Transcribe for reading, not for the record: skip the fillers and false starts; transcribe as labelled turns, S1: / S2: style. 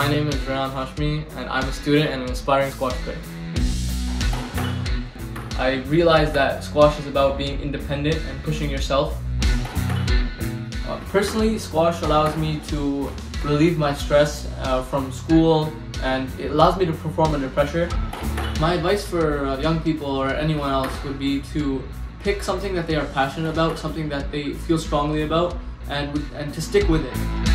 S1: My name is Rayan Hashmi and I'm a student and an aspiring squash player. I realized that squash is about being independent and pushing yourself. Personally, squash allows me to relieve my stress from school, and it allows me to perform under pressure. My advice for young people or anyone else would be to pick something that they are passionate about, something that they feel strongly about, and to stick with it.